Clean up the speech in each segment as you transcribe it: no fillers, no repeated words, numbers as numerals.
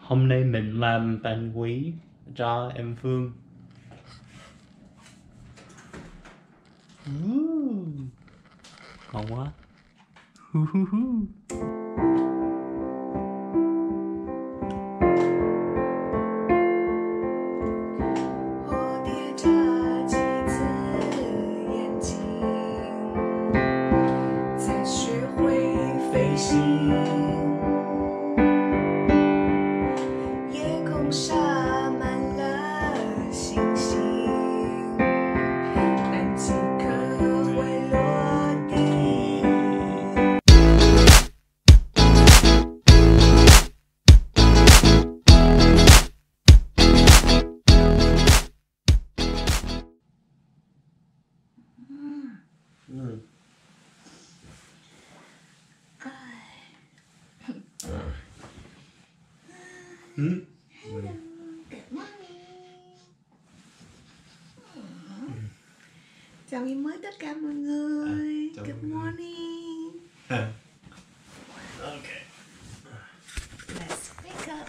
Hôm nay mình làm bánh quý cho em Phương. Ngon quá. Chào ngày mới tất cả mọi người. Good morning. Okay. Let's wake up.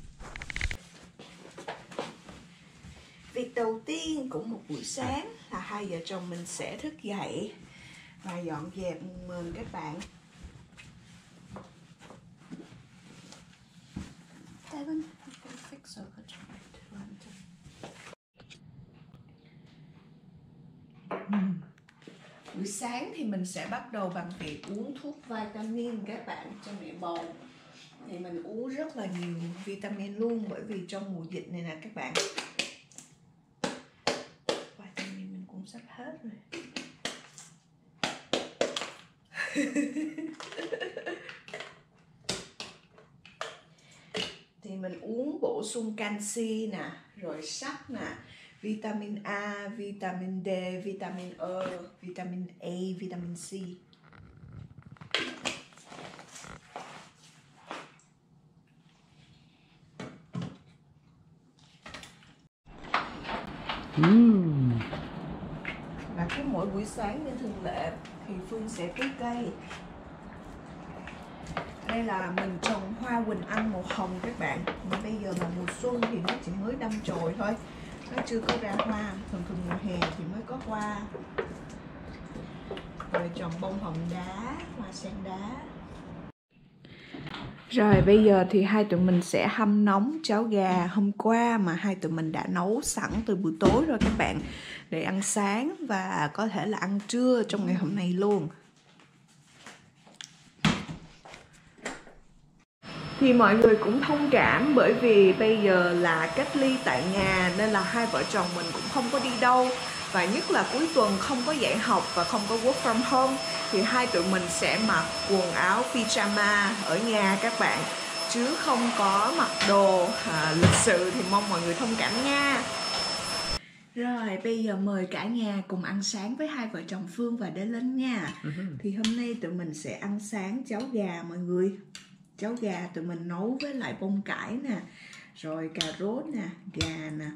Việc đầu tiên của một buổi sáng là hai vợ chồng mình sẽ thức dậy và dọn dẹp mền các bạn. Buổi sáng thì mình sẽ bắt đầu bằng việc uống thuốc vitamin các bạn cho mẹ bầu. Thì mình uống rất là nhiều vitamin luôn, bởi vì trong mùa dịch này nè các bạn, vitamin mình cũng sắp hết rồi. Thì mình uống bổ sung canxi nè, rồi sắt nè, vitamin A, vitamin D, vitamin E, vitamin A, vitamin C. Và cứ mỗi buổi sáng như thường lệ thì Phương sẽ tưới cây. Đây là mình trồng hoa Quỳnh Anh màu hồng các bạn. Mà bây giờ là mùa xuân thì nó chỉ mới đâm chồi thôi, nó chưa có ra hoa. Thường mùa hè thì mới có hoa. Rồi trồng bông hồng đá, hoa sen đá. Rồi bây giờ thì hai tụi mình sẽ hâm nóng cháo gà hôm qua mà hai tụi mình đã nấu sẵn từ buổi tối rồi các bạn, để ăn sáng và có thể là ăn trưa trong ngày hôm nay luôn. Thì mọi người cũng thông cảm, bởi vì bây giờ là cách ly tại nhà nên là hai vợ chồng mình cũng không có đi đâu. Và nhất là cuối tuần không có dạy học và không có work from home, thì hai tụi mình sẽ mặc quần áo pyjama ở nhà các bạn, chứ không có mặc đồ lịch sự, thì mong mọi người thông cảm nha. Rồi bây giờ mời cả nhà cùng ăn sáng với hai vợ chồng Phương và Đế Linh nha. Thì hôm nay tụi mình sẽ ăn sáng cháo gà mọi người. Cháo gà tụi mình nấu với lại bông cải nè, rồi cà rốt nè, gà nè.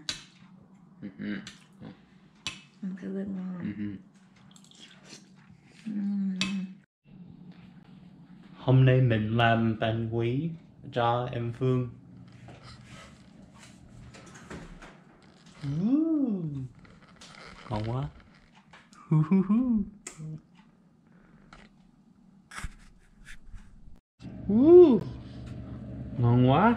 Ăn thử bên ngon. Hôm nay mình làm bánh quý cho em Phương. Ngon quá. Ngon quá.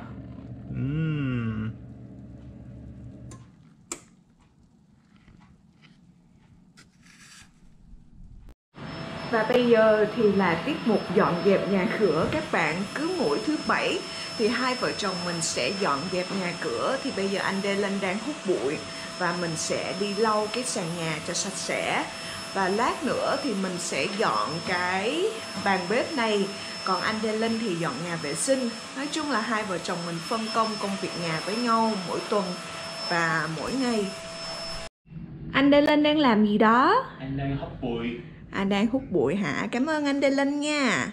Và bây giờ thì là tiết mục dọn dẹp nhà cửa các bạn. Cứ mỗi thứ bảy thì hai vợ chồng mình sẽ dọn dẹp nhà cửa. Thì bây giờ anh Dylan đang hút bụi và mình sẽ đi lau cái sàn nhà cho sạch sẽ. Và lát nữa thì mình sẽ dọn cái bàn bếp này. Còn anh Dylan thì dọn nhà vệ sinh. Nói chung là hai vợ chồng mình phân công công việc nhà với nhau mỗi tuần và mỗi ngày. Anh Dylan đang làm gì đó? Anh đang hút bụi. Anh đang hút bụi hả? Cảm ơn anh Dylan nha.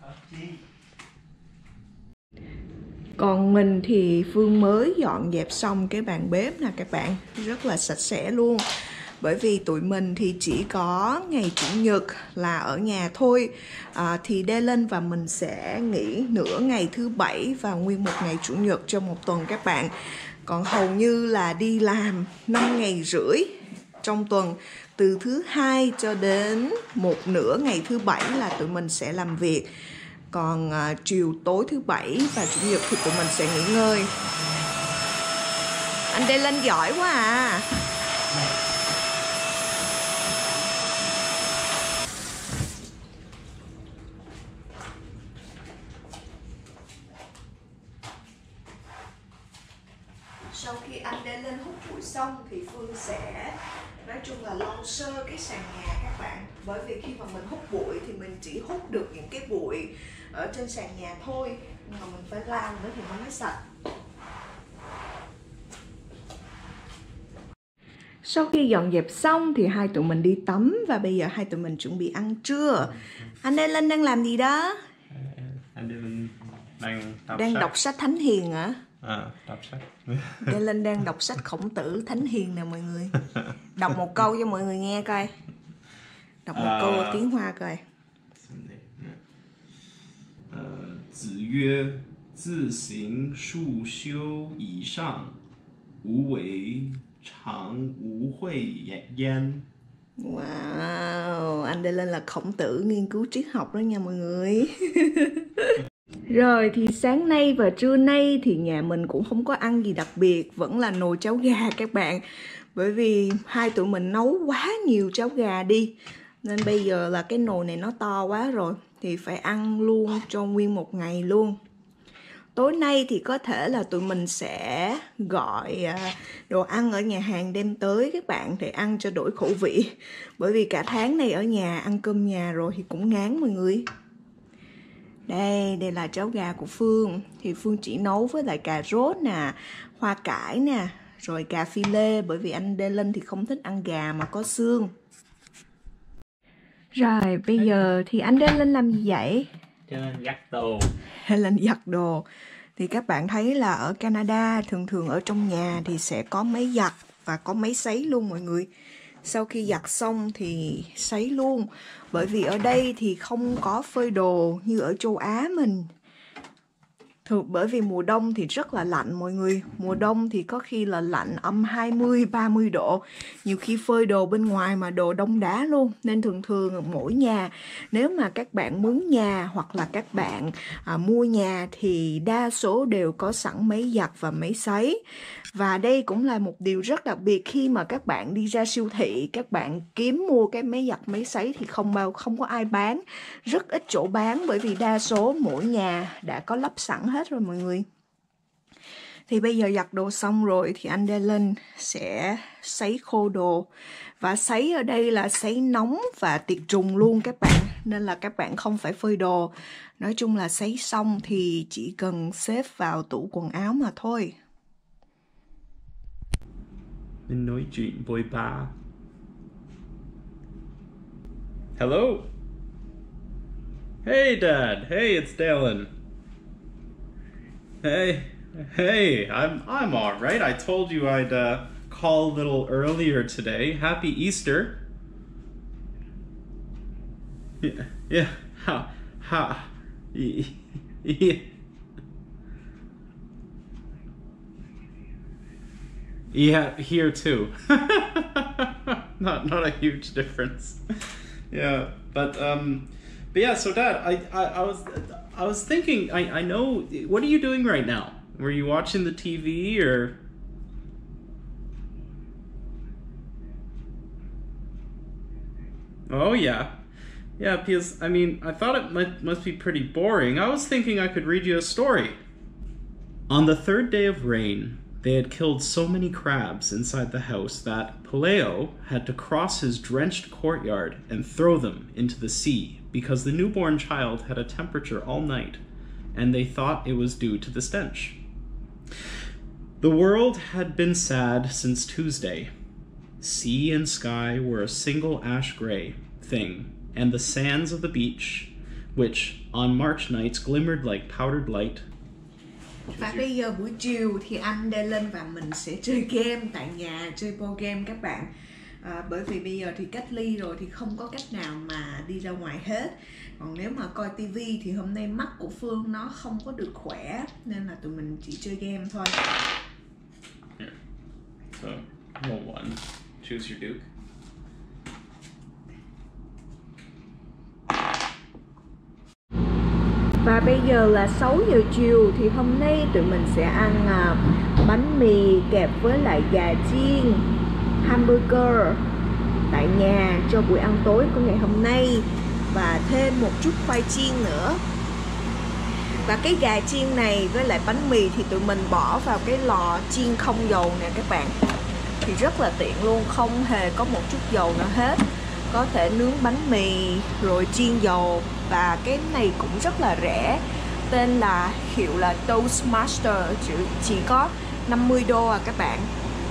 Còn mình thì Phương mới dọn dẹp xong cái bàn bếp nè các bạn, rất là sạch sẽ luôn. Bởi vì tụi mình thì chỉ có ngày Chủ nhật là ở nhà thôi. Thì Dylan và mình sẽ nghỉ nửa ngày thứ Bảy và nguyên một ngày Chủ nhật trong một tuần các bạn. Còn hầu như là đi làm 5 ngày rưỡi trong tuần. Từ thứ Hai cho đến một nửa ngày thứ Bảy là tụi mình sẽ làm việc. Còn chiều tối thứ Bảy và Chủ nhật thì tụi mình sẽ nghỉ ngơi. Anh Dylan giỏi quá à. Sau khi anh Dylan hút bụi xong thì Phương sẽ nói chung là lau sơ cái sàn nhà các bạn. Bởi vì khi mà mình hút bụi thì mình chỉ hút được những cái bụi ở trên sàn nhà thôi, nhưng mà mình phải lau nữa thì nó mới sạch. Sau khi dọn dẹp xong thì hai tụi mình đi tắm và bây giờ hai tụi mình chuẩn bị ăn trưa. Anh Dylan đang làm gì đó? Anh Dylan đang đọc sách Thánh Hiền hả? Đọc sách. Dylan đang đọc sách Khổng Tử Thánh Hiền nè mọi người. Đọc một câu cho mọi người nghe coi. Đọc một câu tiếng Hoa coi. 子曰：自行束修以上，无为常无会焉. Wow, anh Dylan là Khổng Tử nghiên cứu triết học đó nha mọi người. Rồi thì sáng nay và trưa nay thì nhà mình cũng không có ăn gì đặc biệt, vẫn là nồi cháo gà các bạn. Bởi vì hai tụi mình nấu quá nhiều cháo gà đi, nên bây giờ là cái nồi này nó to quá rồi, thì phải ăn luôn cho nguyên một ngày luôn. Tối nay thì có thể là tụi mình sẽ gọi đồ ăn ở nhà hàng đem tới các bạn để ăn cho đổi khẩu vị. Bởi vì cả tháng này ở nhà ăn cơm nhà rồi thì cũng ngán mọi người. Đây là cháo gà của Phương. Thì Phương chỉ nấu với lại cà rốt nè, hoa cải nè, rồi cà phi lê. Bởi vì anh Dylan thì không thích ăn gà mà có xương. Rồi bây giờ thì anh Dylan làm gì vậy? Dylan giặt đồ. Dylan giặt đồ. Thì các bạn thấy là ở Canada thường ở trong nhà thì sẽ có máy giặt và có máy sấy luôn mọi người. Sau khi giặt xong thì sấy luôn. Bởi vì ở đây thì không có phơi đồ như ở châu Á mình. Bởi vì mùa đông thì rất là lạnh mọi người. Mùa đông thì có khi là lạnh âm 20-30 độ. Nhiều khi phơi đồ bên ngoài mà đồ đông đá luôn. Nên thường mỗi nhà, nếu mà các bạn mướn nhà hoặc là các bạn mua nhà thì đa số đều có sẵn máy giặt và máy sấy. Và đây cũng là một điều rất đặc biệt khi mà các bạn đi ra siêu thị, các bạn kiếm mua cái máy giặt máy sấy thì không có ai bán. Rất ít chỗ bán bởi vì đa số mỗi nhà đã có lắp sẵn hết rồi mọi người. Thì bây giờ giặt đồ xong rồi thì anh Dylan sẽ sấy khô đồ. Và sấy ở đây là sấy nóng và tiệt trùng luôn các bạn. Nên là các bạn không phải phơi đồ. Nói chung là sấy xong thì chỉ cần xếp vào tủ quần áo mà thôi. Mình nói chuyện với ba. Hello. Hey Dad. Hey, it's Dylan. Hey, I'm all right. I told you I'd call a little earlier today. Happy Easter. Yeah. Yeah. Yeah, here too. Not a huge difference. Yeah, but yeah. So Dad, I was thinking. I know. What are you doing right now? Were you watching the TV or? Oh yeah, yeah. Because I mean, I thought it must be pretty boring. I was thinking I could read you a story. On the third day of rain, they had killed so many crabs inside the house that Peleo had to cross his drenched courtyard and throw them into the sea because the newborn child had a temperature all night, and they thought it was due to the stench. The world had been sad since Tuesday. Sea and sky were a single ash gray thing, and the sands of the beach, which on March nights glimmered like powdered light. Và bây giờ buổi chiều thì anh Dylan và mình sẽ chơi game tại nhà, chơi board game các bạn. Bởi vì bây giờ thì cách ly rồi thì không có cách nào mà đi ra ngoài hết. Còn nếu mà coi tivi thì hôm nay mắt của Phương nó không có được khỏe nên là tụi mình chỉ chơi game thôi. Here. So, roll one. Choose your duke. Và bây giờ là 6 giờ chiều thì hôm nay tụi mình sẽ ăn bánh mì kẹp với lại gà chiên, hamburger tại nhà cho buổi ăn tối của ngày hôm nay, và thêm một chút khoai chiên nữa. Và cái gà chiên này với lại bánh mì thì tụi mình bỏ vào cái lò chiên không dầu nè các bạn. Thì rất là tiện luôn, không hề có một chút dầu nào hết. Có thể nướng bánh mì rồi chiên dầu. Và cái này cũng rất là rẻ. Tên là hiệu là Toastmaster, chỉ có 50 đô à các bạn.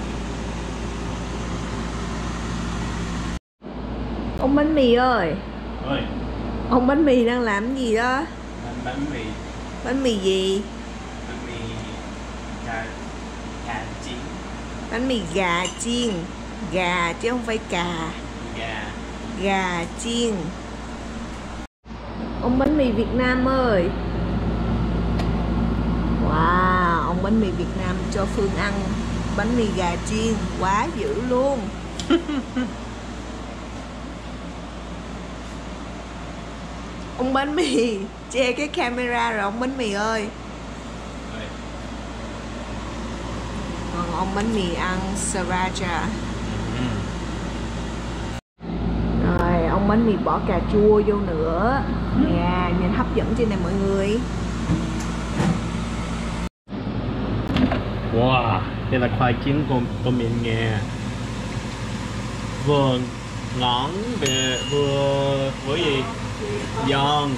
Ông bánh mì ơi. Ơi. Ông bánh mì đang làm gì đó? Bánh mì. Bánh mì gì? Bánh mì gà chiên. Bánh mì gà chiên. Gà chứ không phải cà. Gà chiên. Ông bánh mì Việt Nam ơi. Wow, ông bánh mì Việt Nam cho Phương ăn bánh mì gà chiên, quá dữ luôn. Ông bánh mì che cái camera rồi ông bánh mì ơi. Còn ông bánh mì ăn sriracha. Rồi ông bánh mì bỏ cà chua vô nữa. Nè, nhìn hấp dẫn trên này mọi người. Wow, đây là khoai chiên của miền Nga. Vừa ngón vừa với gì? Giòn.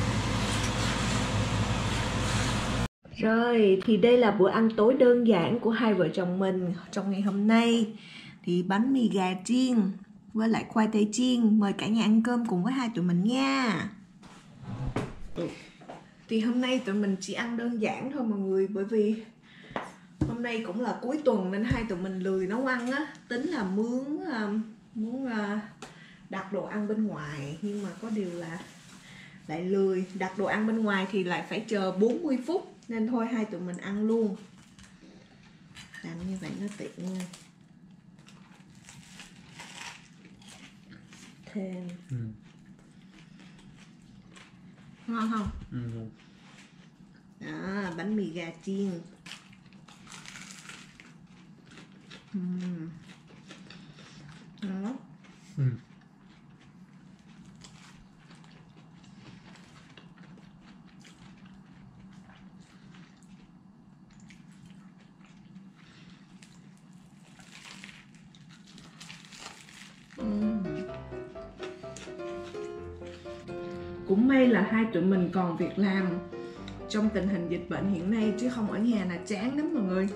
Rồi, thì đây là bữa ăn tối đơn giản của hai vợ chồng mình trong ngày hôm nay. Thì bánh mì gà chiên với lại khoai tây chiên. Mời cả nhà ăn cơm cùng với hai tụi mình nha. Thì hôm nay tụi mình chỉ ăn đơn giản thôi mọi người. Bởi vì hôm nay cũng là cuối tuần nên hai tụi mình lười nấu ăn á. Tính là muốn đặt đồ ăn bên ngoài. Nhưng mà có điều là lại lười. Đặt đồ ăn bên ngoài thì lại phải chờ 40 phút. Nên thôi hai tụi mình ăn luôn. Làm như vậy nó tiện nha. Thêm ngon không? Đó, bánh mì gà chiên. Đó. Cũng may là hai tụi mình còn việc làm trong tình hình dịch bệnh hiện nay, chứ không ở nhà là chán lắm mọi người.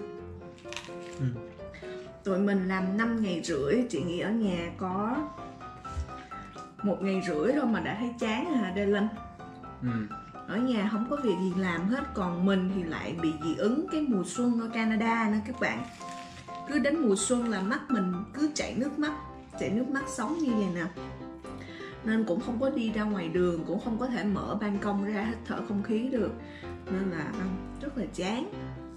Tụi mình làm 5 ngày rưỡi, chị nghĩ ở nhà có 1 ngày rưỡi thôi mà đã thấy chán hả Đê Linh? Ở nhà không có việc gì làm hết, còn mình thì lại bị dị ứng cái mùa xuân ở Canada nữa các bạn. Cứ đến mùa xuân là mắt mình cứ chảy nước mắt sống như vậy nè. Nên cũng không có đi ra ngoài đường, cũng không có thể mở ban công ra hít thở không khí được. Nên là rất là chán.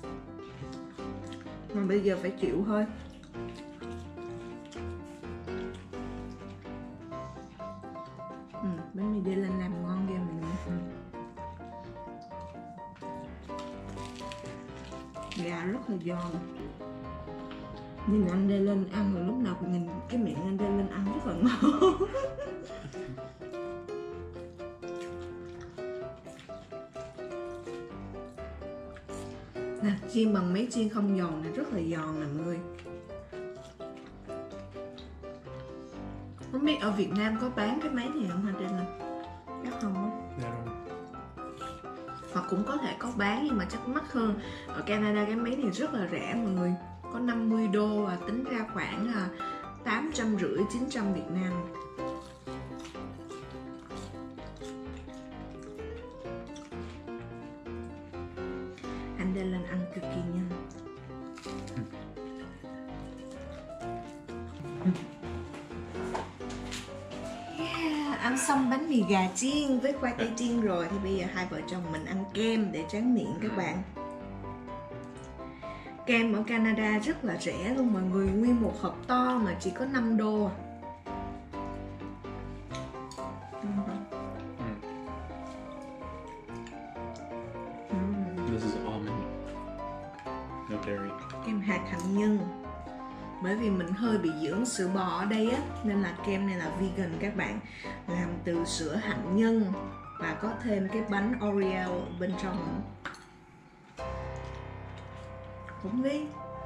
Mà bây giờ phải chịu thôi. Bánh mì đi lên làm ngon ghê mọi người. Gà rất là giòn. Nhìn anh Đê Lên ăn rồi lúc nào cũng nhìn cái miệng anh Đê Lên ăn rất là ngon. Nè, chiên bằng máy chiên không dầu này rất là giòn nè mọi người. Không biết ở Việt Nam có bán cái máy này không hả Đê Lên? Chắc không á. Hoặc cũng có thể có bán nhưng mà chắc mắc hơn. Ở Canada cái máy này rất là rẻ mọi người. Có 50 đô và tính ra khoảng 850-900 Việt Nam. Anh Đê Lên ăn cực kỳ nhanh. Ăn xong bánh mì gà chiên với khoai tây chiên rồi thì bây giờ hai vợ chồng mình ăn kem để tráng miệng các bạn. Kem ở Canada rất là rẻ luôn mọi người, nguyên một hộp to mà chỉ có 5 đô. This is almond. No dairy. Kem hạt hạnh nhân. Bởi vì mình hơi bị dưỡng sữa bò ở đây á, nên là kem này là vegan các bạn. Làm từ sữa hạnh nhân và có thêm cái bánh Oreo ở bên trong. Cũng đi.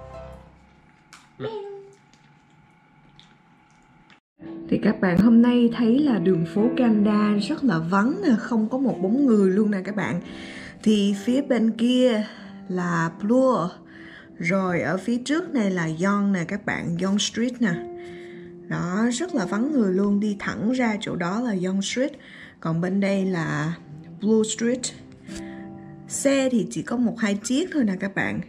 Thì các bạn hôm nay thấy là đường phố Canada rất là vắng nè, không có một bóng người luôn nè các bạn. Thì phía bên kia là Bloor, rồi ở phía trước này là Yonge nè các bạn, Yonge Street nè. Đó, rất là vắng người luôn, đi thẳng ra chỗ đó là Yonge Street. Còn bên đây là Bloor Street. Xe thì chỉ có 1-2 chiếc thôi nè các bạn.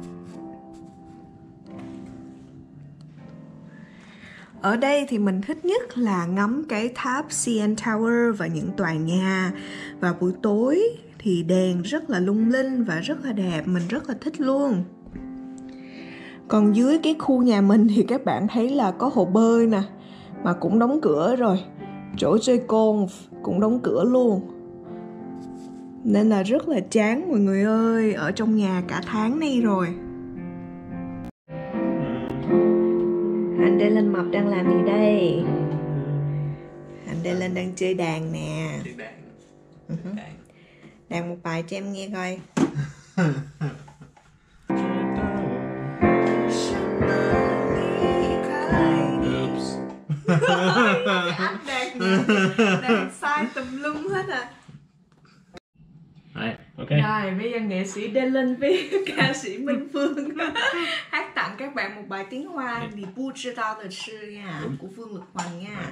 Ở đây thì mình thích nhất là ngắm cái tháp CN Tower và những tòa nhà. Và buổi tối thì đèn rất là lung linh và rất là đẹp, mình rất là thích luôn. Còn dưới cái khu nhà mình thì các bạn thấy là có hồ bơi nè, mà cũng đóng cửa rồi. Chỗ chơi golf cũng đóng cửa luôn. Nên là rất là chán mọi người ơi, ở trong nhà cả tháng nay rồi. Anh Dylan Mập đang làm gì đây? Anh Dylan đang chơi đàn nè. Đàn một bài cho em nghe coi. Anh đàn sai tùm lum hết à. Okay. Rồi bây giờ nghệ sĩ Dylan với ca sĩ Minh Phương hát tặng các bạn một bài tiếng Hoa "你不知道的事" nha, của Phương Lực Hoành nha.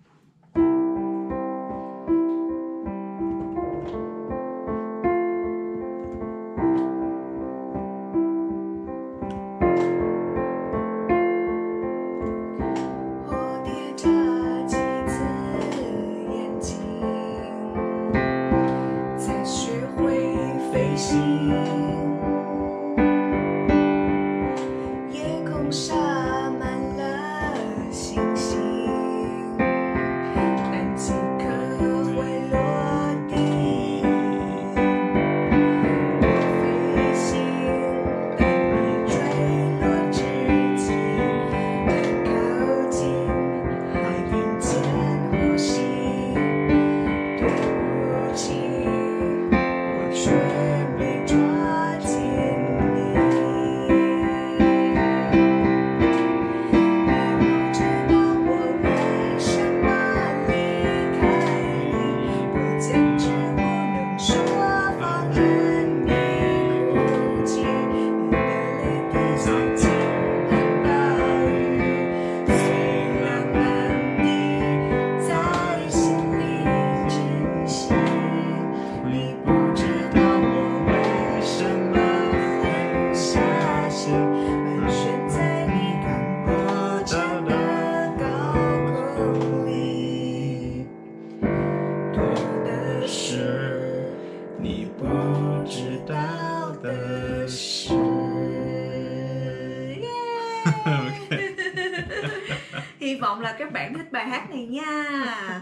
Hy vọng là các bạn thích bài hát này nha.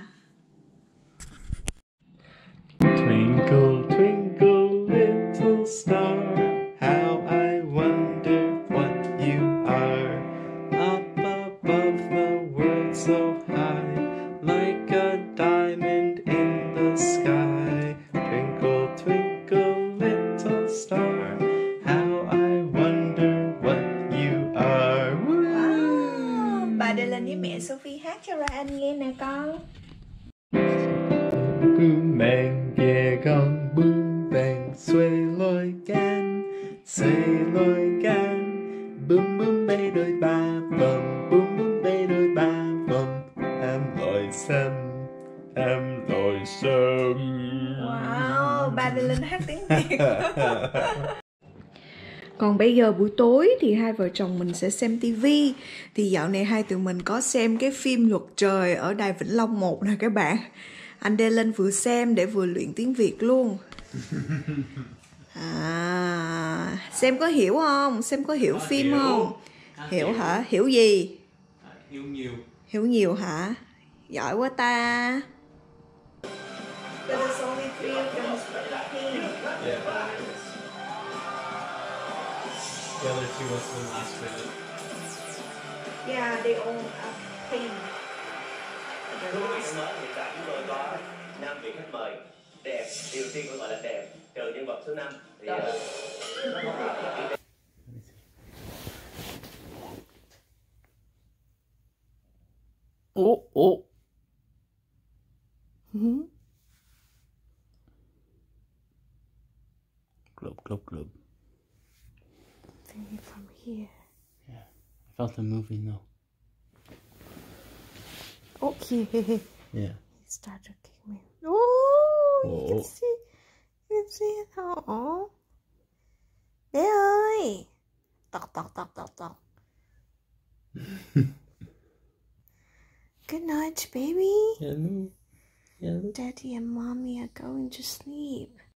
Twinkle, twinkle, little star, how I wonder what you are. Up above the world so high, like a diamond in the sky. Twinkle, twinkle, little star, how I wonder what you are. Wow. Bà Dylan với mẹ Sophie hát cho Ryan nghe nè con. Boom bang, yeah, con boom bang, xuôi lôi can, boom boom bay đôi ba vòng, boom boom bay đôi ba vòng, em lội xem. Wow, bà Dylan hát tiếng Việt. Còn bây giờ buổi tối thì hai vợ chồng mình sẽ xem tivi. Thì dạo này hai tụi mình có xem cái phim Luật Trời ở đài Vĩnh Long 1 nè các bạn. Anh Đê lên vừa xem để vừa luyện tiếng Việt luôn. Xem có hiểu không? Xem có hiểu phim không? Hiểu hả? Hiểu gì? Hiểu nhiều. Hiểu nhiều hả? Giỏi quá ta. The other two was the last credit. Yeah, they all are pink. Thưa quý vị thân mến, hiện tại chúng tôi có 5 vị khách mời đẹp, điều tiên tôi gọi là đẹp, trừ nhân vật số 5 thì Oh. Globe. Maybe from here. Yeah, I felt the moving though. Okay. Yeah. He started to kick me. Oh, you can Oh. see. You can see it. Oh. Bé ơi. Tọc. Good night, baby. Hello. Daddy and mommy are going to sleep.